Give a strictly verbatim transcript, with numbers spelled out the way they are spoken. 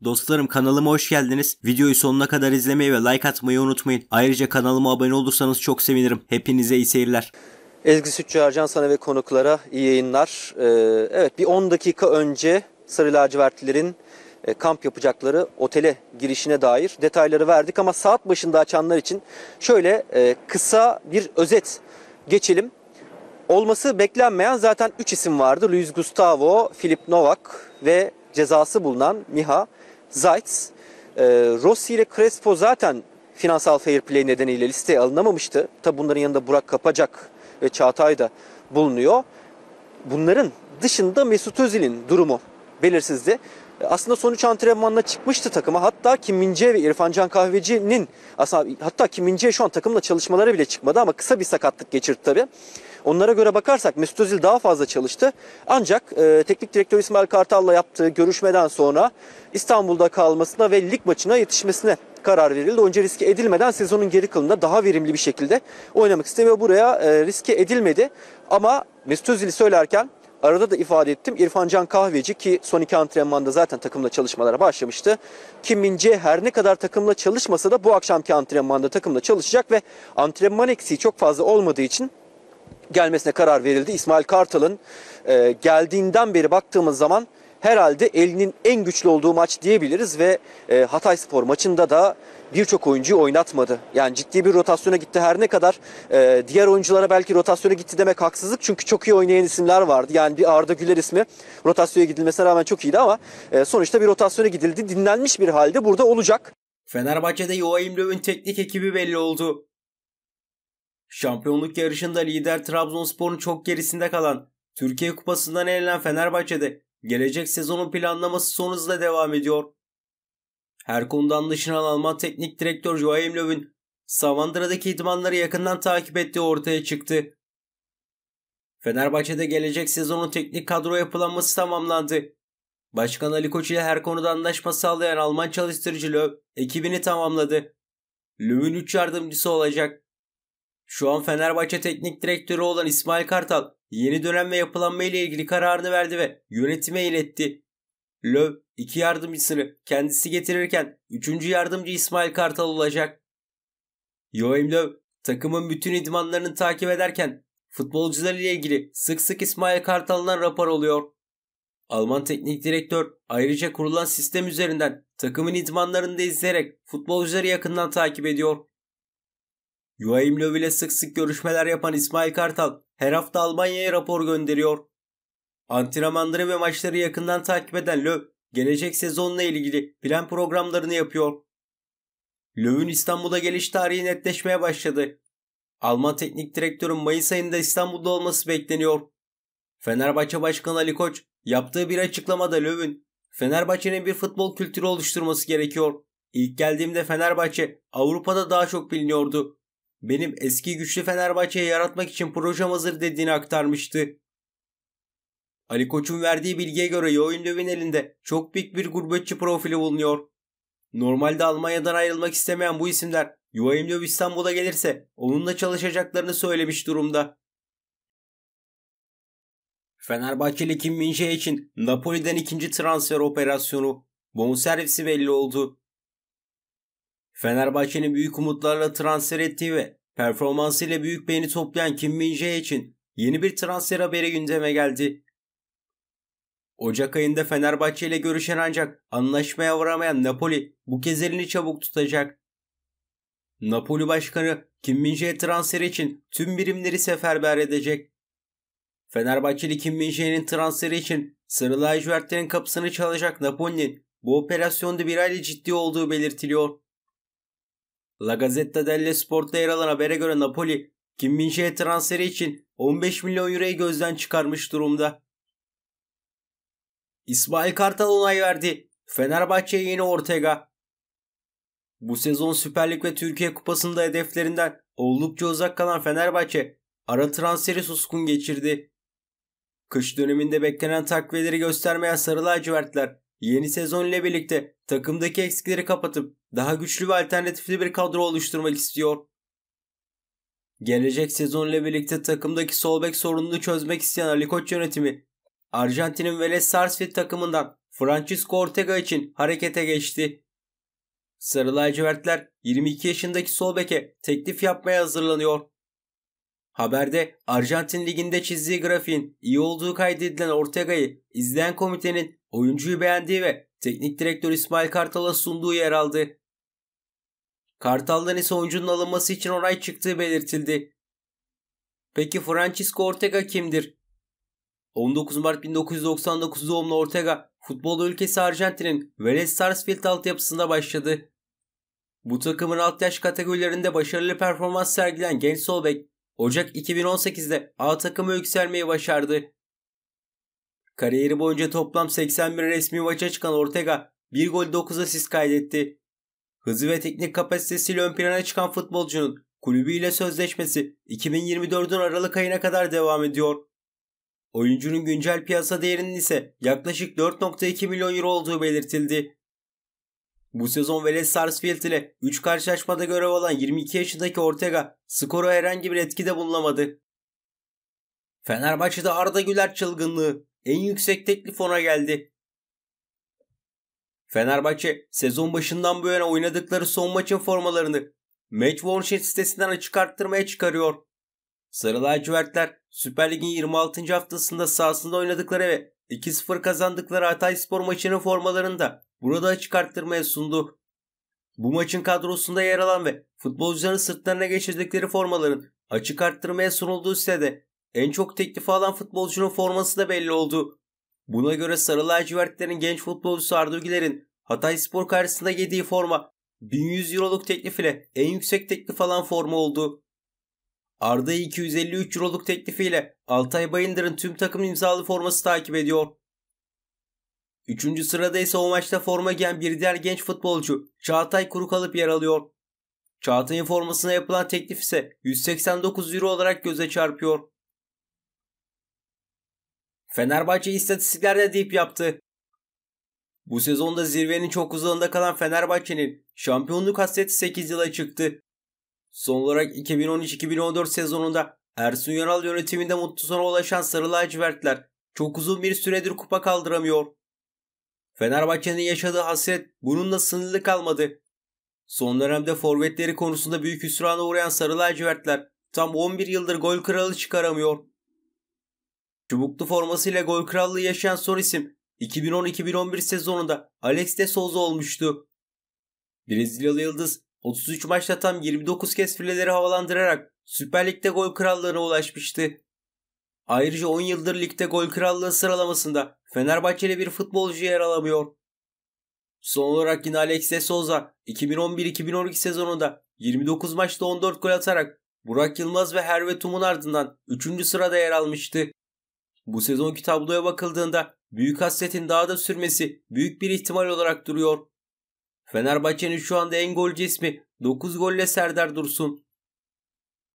Dostlarım, kanalıma hoş geldiniz. Videoyu sonuna kadar izlemeyi ve like atmayı unutmayın. Ayrıca kanalıma abone olursanız çok sevinirim. Hepinize iyi seyirler. Ezgi Sütçü Ercan sana ve konuklara iyi yayınlar. Ee, evet bir on dakika önce Sarı Lacivertlilerin e, kamp yapacakları otele girişine dair detayları verdik. Ama saat başında açanlar için şöyle e, kısa bir özet geçelim. Olması beklenmeyen zaten üç isim vardı. Luis Gustavo, Filip Novak ve cezası bulunan Miha Zajc. Ee, Rossi ile Crespo zaten finansal fair play nedeniyle listeye alınamamıştı. Tabi bunların yanında Burak Kapacak ve Çağatay da bulunuyor. Bunların dışında Mesut Özil'in durumu belirsizdi. Aslında son üç antrenmanla çıkmıştı takıma. Hatta Kim Min-jae ve İrfan Can Kahveci'nin aslında hatta Kim Min-jae şu an takımla çalışmaları bile çıkmadı ama kısa bir sakatlık geçirdi tabii. Onlara göre bakarsak Mesut Özil daha fazla çalıştı. Ancak e, teknik direktör İsmail Kartal'la yaptığı görüşmeden sonra İstanbul'da kalmasına ve lig maçına yetişmesine karar verildi. Önce riske edilmeden sezonun geri kalanında daha verimli bir şekilde oynamak istemiyor. Buraya e, riske edilmedi. Ama Mesut Özil'i söylerken arada da ifade ettim. İrfan Can Kahveci ki son iki antrenmanda zaten takımla çalışmalara başlamıştı. Kim Min-jae her ne kadar takımla çalışmasa da bu akşamki antrenmanda takımla çalışacak ve antrenman eksiği çok fazla olmadığı için gelmesine karar verildi. İsmail Kartal'ın e, geldiğinden beri baktığımız zaman herhalde elinin en güçlü olduğu maç diyebiliriz ve e, Hatayspor maçında da birçok oyuncuyu oynatmadı. Yani ciddi bir rotasyona gitti. Her ne kadar e, diğer oyunculara belki rotasyona gitti demek haksızlık. Çünkü çok iyi oynayan isimler vardı. Yani bir Arda Güler ismi rotasyona gidilmesine rağmen çok iyiydi ama e, sonuçta bir rotasyona gidildi. Dinlenmiş bir halde burada olacak. Fenerbahçe'de Joachim Löw'ün teknik ekibi belli oldu. Şampiyonluk yarışında lider Trabzonspor'un çok gerisinde kalan, Türkiye Kupası'ndan elenen Fenerbahçe'de gelecek sezonun planlaması son hızla devam ediyor. Her konuda anlaşılan Alman teknik direktör Joachim Löw'ün Savandıra'daki idmanları yakından takip ettiği ortaya çıktı. Fenerbahçe'de gelecek sezonun teknik kadro yapılanması tamamlandı. Başkan Ali Koç ile her konuda anlaşma sağlayan Alman çalıştırıcı Löw ekibini tamamladı. Löw'ün üç yardımcısı olacak. Şu an Fenerbahçe teknik direktörü olan İsmail Kartal yeni dönem ve yapılanma ile ilgili kararını verdi ve yönetime iletti. Löw iki yardımcısını kendisi getirirken üçüncü yardımcı İsmail Kartal olacak. Joachim Löw takımın bütün idmanlarını takip ederken futbolcular ile ilgili sık sık İsmail Kartal'dan rapor alıyor. Alman teknik direktör ayrıca kurulan sistem üzerinden takımın idmanlarını da izleyerek futbolcuları yakından takip ediyor. Joachim Löw ile sık sık görüşmeler yapan İsmail Kartal her hafta Almanya'ya rapor gönderiyor. Antrenmanları ve maçları yakından takip eden Löw gelecek sezonla ilgili plan programlarını yapıyor. Löw'ün İstanbul'a geliş tarihi netleşmeye başladı. Alman teknik direktörün Mayıs ayında İstanbul'da olması bekleniyor. Fenerbahçe Başkanı Ali Koç yaptığı bir açıklamada Löw'ün Fenerbahçe'nin bir futbol kültürü oluşturması gerekiyor. İlk geldiğimde Fenerbahçe Avrupa'da daha çok biliniyordu. Benim eski güçlü Fenerbahçe'yi yaratmak için projem hazır dediğini aktarmıştı. Ali Koç'un verdiği bilgiye göre Joachim Löw'ün elinde çok büyük bir gurbetçi profili bulunuyor. Normalde Almanya'dan ayrılmak istemeyen bu isimler Joachim Löw İstanbul'a gelirse onunla çalışacaklarını söylemiş durumda. Fenerbahçeli Kim Min-jae için Napoli'den ikinci transfer operasyonu, bonservisi belli oldu. Fenerbahçe'nin büyük umutlarla transfer ettiği ve performansıyla büyük beğeni toplayan Kim Min-jae için yeni bir transfer haberi gündeme geldi. Ocak ayında Fenerbahçe ile görüşen ancak anlaşmaya varamayan Napoli bu kez elini çabuk tutacak. Napoli Başkanı Kim Min-jae transferi için tüm birimleri seferber edecek. Fenerbahçeli Kim Min-jae'nin transferi için Sarı Lacivertlerin kapısını çalacak Napoli'nin bu operasyonda bir hayli ciddi olduğu belirtiliyor. La Gazzetta dello Sport'ta yer alan habere göre Napoli, Kim Min-jae transferi için on beş milyon euroyu gözden çıkarmış durumda. İsmail Kartal onay verdi. Fenerbahçe'ye yeni Ortega. Bu sezon Süper Lig ve Türkiye Kupası'nda hedeflerinden oldukça uzak kalan Fenerbahçe, ara transferi suskun geçirdi. Kış döneminde beklenen takviyeleri göstermeyen Sarı Lacivertler, yeni sezon ile birlikte takımdaki eksikleri kapatıp daha güçlü ve alternatifli bir kadro oluşturmak istiyor. Gelecek sezon ile birlikte takımdaki sol bek sorununu çözmek isteyen Ali Koç yönetimi Arjantin'in Vélez Sarsfield takımından Francisco Ortega için harekete geçti. Sarı lacivertler yirmi iki yaşındaki sol beke teklif yapmaya hazırlanıyor. Haberde Arjantin Ligi'nde çizdiği grafiğin iyi olduğu kaydedilen Ortega'yı izleyen komitenin oyuncuyu beğendiği ve teknik direktör İsmail Kartal'a sunduğu yer aldı. Kartal'dan ise oyuncunun alınması için onay çıktığı belirtildi. Peki Francisco Ortega kimdir? on dokuz Mart bin dokuz yüz doksan dokuz doğumlu Ortega, futbol ülkesi Arjantin'in Vélez Sarsfield altyapısında başladı. Bu takımın alt yaş kategorilerinde başarılı performans sergilen genç sol bek, Ocak iki bin on sekizde A takımı yükselmeyi başardı. Kariyeri boyunca toplam seksen bir resmi maça çıkan Ortega, bir gol dokuz asist kaydetti. Hızı ve teknik kapasitesiyle ön plana çıkan futbolcunun kulübüyle sözleşmesi iki bin yirmi dördün Aralık ayına kadar devam ediyor. Oyuncunun güncel piyasa değerinin ise yaklaşık dört nokta iki milyon euro olduğu belirtildi. Bu sezon Vélez Sarsfield ile üç karşılaşmada görev alan yirmi iki yaşındaki Ortega skora herhangi bir etkide bulunamadı. Fenerbahçe'de Arda Güler çılgınlığı, en yüksek teklif ona geldi. Fenerbahçe sezon başından bu yana oynadıkları son maçın formalarını Matchworn sitesinden açık arttırmaya çıkarıyor. Sarı lacivertler Süper Lig'in yirmi altıncı haftasında sahasında oynadıkları ve iki sıfır kazandıkları Hatayspor maçının formalarını da burada açık arttırmaya sundu. Bu maçın kadrosunda yer alan ve futbolcuların sırtlarına geçirdikleri formaların açık arttırmaya sunulduğu sitede en çok teklifi alan futbolcunun forması da belli oldu. Buna göre Sarı lacivertlerin genç futbolcusu Arda Güler'in Hatayspor karşısında yediği forma bin yüz euroluk teklif ile en yüksek teklif alan forma oldu. Arda'yı iki yüz elli üç euroluk teklifiyle Altay Bayındır'ın tüm takım imzalı forması takip ediyor. Üçüncü sırada ise o maçta forma giyen bir diğer genç futbolcu Çağatay Kurukalıp yer alıyor. Çağatay'ın formasına yapılan teklif ise yüz seksen dokuz euro olarak göze çarpıyor. Fenerbahçe istatistiklerde dip yaptı. Bu sezonda zirvenin çok uzağında kalan Fenerbahçe'nin şampiyonluk hasreti sekiz yıla çıktı. Son olarak iki bin on üç iki bin on dört sezonunda Ersun Yanal yönetiminde mutlu sona ulaşan Sarı lacivertler çok uzun bir süredir kupa kaldıramıyor. Fenerbahçe'nin yaşadığı hasret bununla sınırlı kalmadı. Son dönemde forvetleri konusunda büyük hüsrana uğrayan Sarı lacivertler tam on bir yıldır gol kralı çıkaramıyor. Çubuklu formasıyla gol krallığı yaşayan son isim iki bin on iki bin on bir sezonunda Alex de Souza olmuştu. Brezilyalı yıldız otuz üç maçta tam yirmi dokuz kez fileleri havalandırarak Süper Lig'de gol krallığına ulaşmıştı. Ayrıca on yıldır ligde gol krallığı sıralamasında Fenerbahçeli bir futbolcu yer alamıyor. Son olarak yine Alex de Souza iki bin on bir iki bin on iki sezonunda yirmi dokuz maçta on dört gol atarak Burak Yılmaz ve Herve Tum'un ardından üçüncü sırada yer almıştı. Bu sezonki tabloya bakıldığında büyük hasretin daha da sürmesi büyük bir ihtimal olarak duruyor. Fenerbahçe'nin şu anda en golcü ismi dokuz golle Serdar Dursun.